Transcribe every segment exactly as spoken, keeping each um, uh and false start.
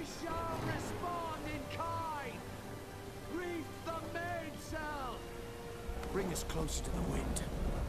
shall respond in kind! Reef the mainsail! Bring us closer to the wind.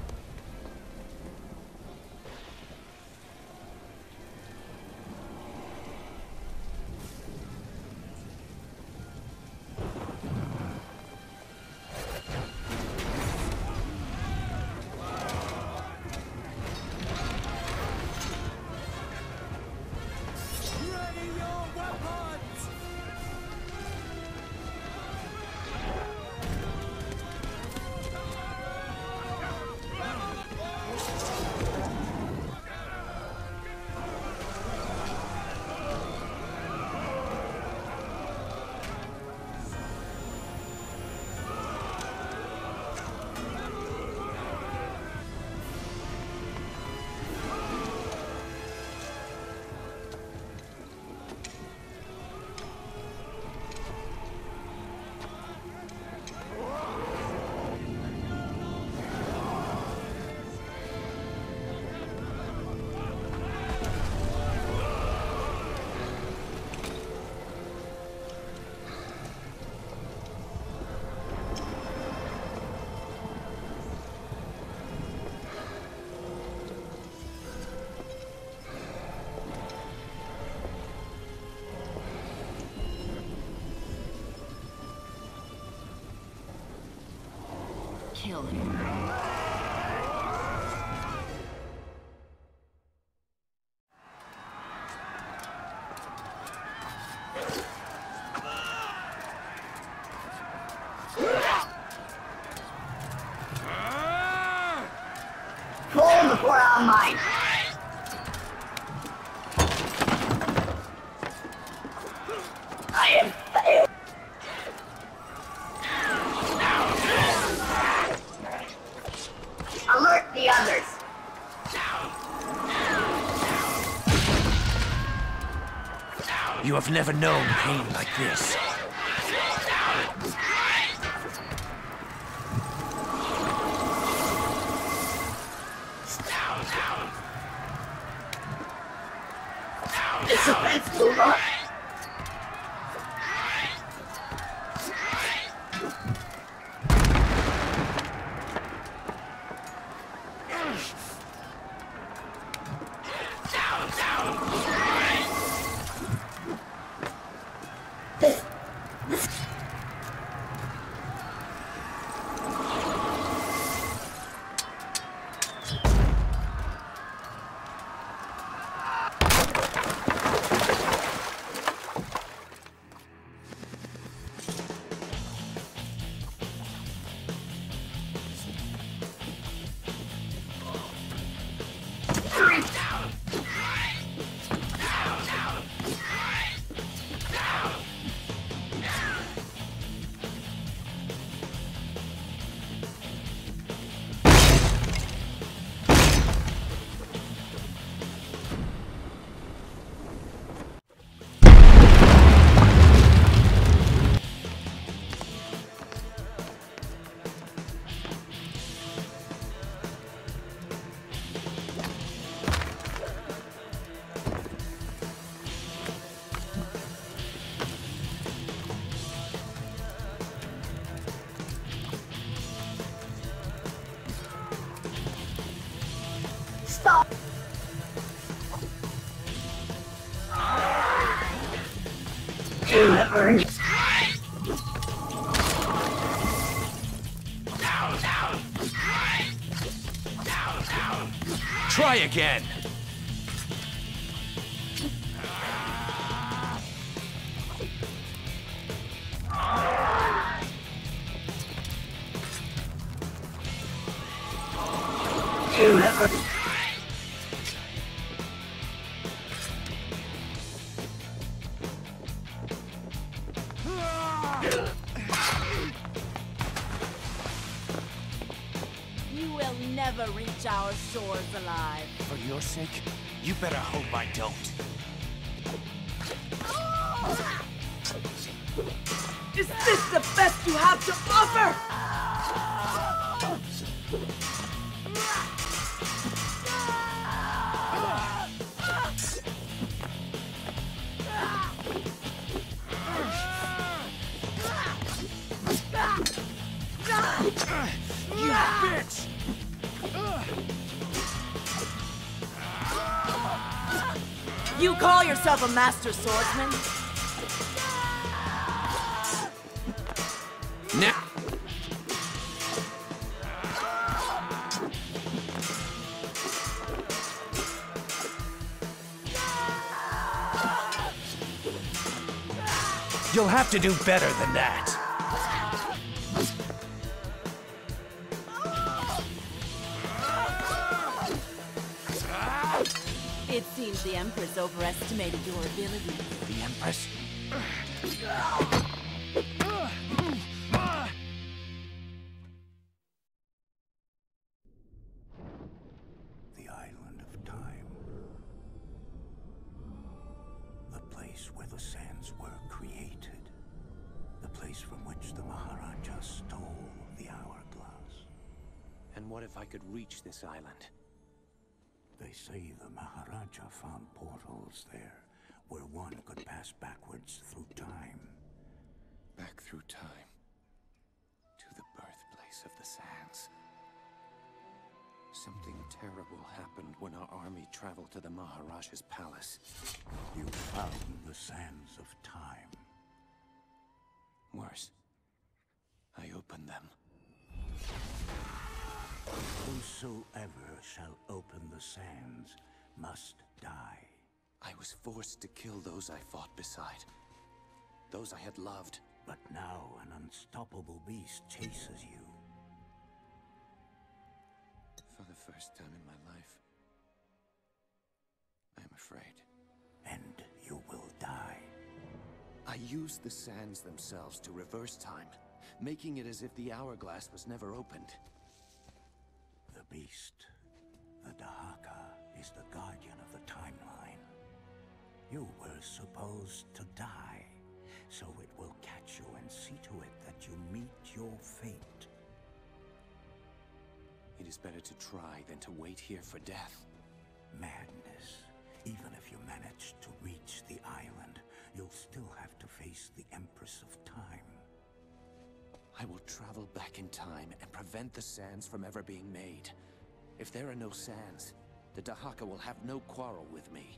Kill him. Pull before I'm mine. I am failed. Alert the others. You have never known pain like this. This offense will not. Stop! Never. Try again! Never. You will never reach our shores alive. For your sake, you better hope I don't. Is this the best you have to offer? bitch! You call yourself a master swordsman? Now. You'll have to do better than that. It seems the Empress overestimated your ability. The Empress? The island of time. The place where the sands were created. The place from which the Maharaja stole the hourglass. And what if I could reach this island? They say the Maharaja found portals there, where one could pass backwards through time. Back through time. To the birthplace of the sands. Something terrible happened when our army traveled to the Maharaja's palace. You found the sands of time. Worse. I opened them. Whosoever shall open the sands must die. I was forced to kill those I fought beside. Those I had loved. But now an unstoppable beast chases you. For the first time in my life, I am afraid. And you will die. I used the sands themselves to reverse time, making it as if the hourglass was never opened. The beast, the Dahaka, is the guardian of the timeline. You were supposed to die, so it will catch you and see to it that you meet your fate. It is better to try than to wait here for death. Madness. Even if you manage to reach the island, you'll still have to face the Empress of Time. I will travel back in time and prevent the sands from ever being made. If there are no sands, the Dahaka will have no quarrel with me.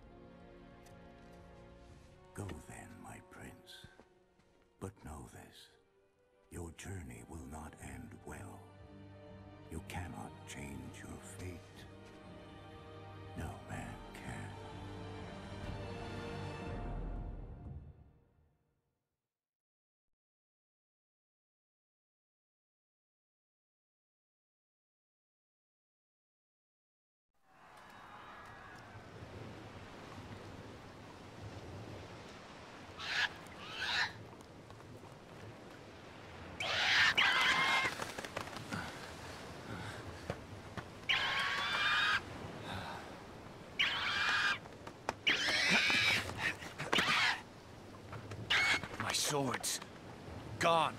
Go then, my prince. But know this. Your journey will not end well. You cannot change your fate. No man can. Swords. Gone.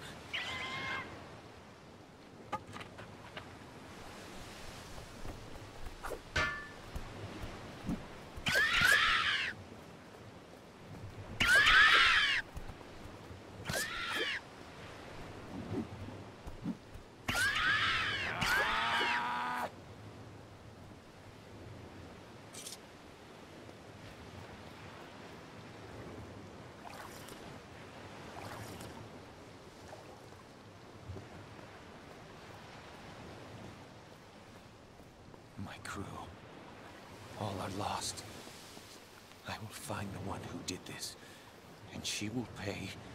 My crew, all are lost. I will find the one who did this, and she will pay